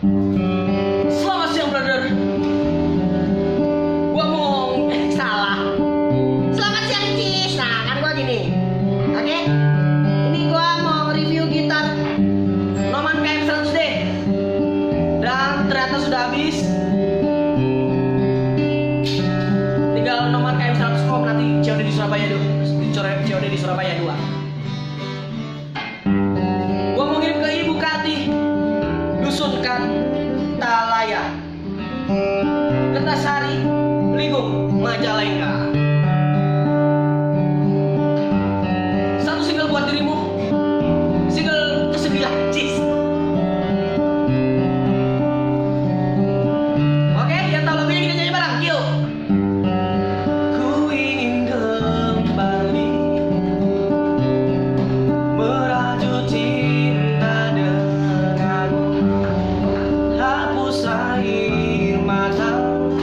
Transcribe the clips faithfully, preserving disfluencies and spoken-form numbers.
Selamat siang, brother. Gua mau eh, salah. Selamat siang, Cis. Nah, kan gua gini. Oke? Ini gua mau review gitar Neumann K M seratus D. Dan ternyata sudah habis. Tinggal Neumann K M seratus Om nanti C O D di Surabaya dulu. C O D di Surabaya dua. Gua mau ngirim ke Ibu Kati, Dusun Kantalaya, Kertasari, Ligung, Majalengka. Satu single buat dirimu, single kesembilan, Cis. Oke, yang tahu lagunya kita nyanyi bareng, yuk. Ku ingin kembali merajut cinta denganmu, hapus air mata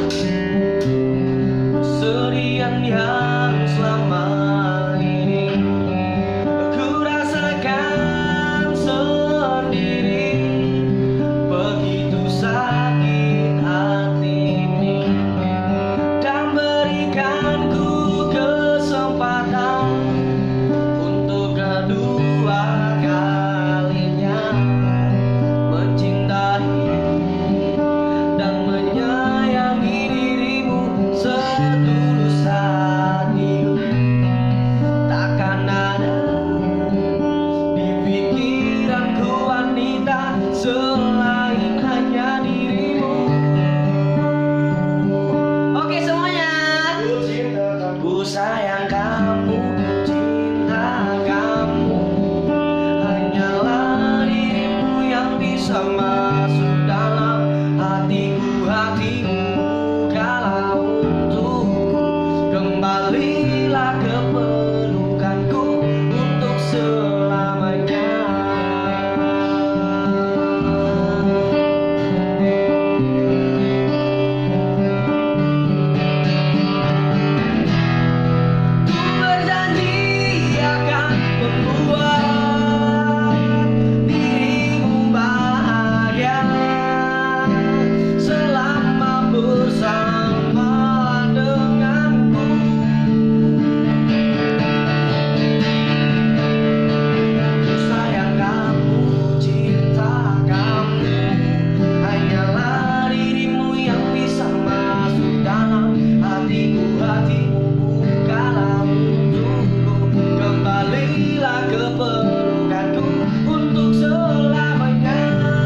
kesedihan yang selama ini ku rasakan sendiri. Begitu sakit hati ini, dan berikan ku kesempatan untuk kedua kalinya mencintai dan menyayangi dirimu setulus hati. Takkan ada di pikiranku wanita selain hanya dirimu. Oke semuanya. Ku sayang kamu, cinta kamu, hanyalah dirimu yang bisa masuk dalam hatiku, hatimu. Kalau untukku, kembalilah ke pelukanku untuk selamanya. Ku berjanji akan membuat dirimu bahagia selama bersama denganku. Ku sayang kamu, cinta kamu, hanyalah dirimu yang bisa masuk dalam hatiku, hatimu. Bukalah untukku, kembalilah ke pelukanku untuk selamanya.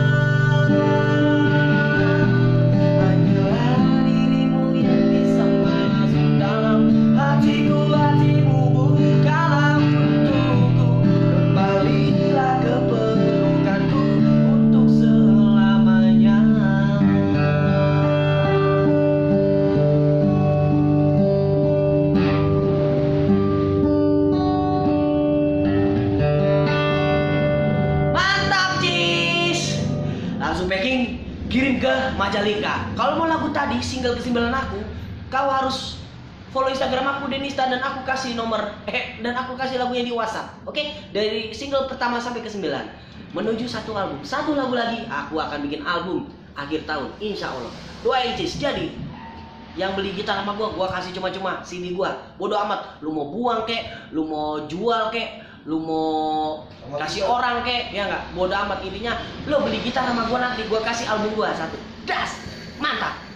Hanyalah dirimu yang bisa masuk dalam hatiku, hatimu. Bukalah untukku, kembalilah ke pelukanku untuk selamanya. Mantap, Cis. Langsung packing, kirim ke Majalengka. Kalau mau lagu tadi, single kesembilan aku, kau harus follow Instagram aku Denista, dan aku kasih nomor eh dan aku kasih lagunya di WhatsApp. Oke? Dari single pertama sampai ke sembilan menuju satu album. Satu lagu lagi aku akan bikin album akhir tahun, insya Allah. Doain, Cis. Jadi yang beli gitar sama gua, gua kasih cuma-cuma C D gua. Bodoh amat, lu mau buang kek, lu mau jual kek, lu mau kasih orang kek, ya nggak? Bodoh amat, intinya lu beli gitar sama gua, nanti gua kasih album gua satu. Das, mantap.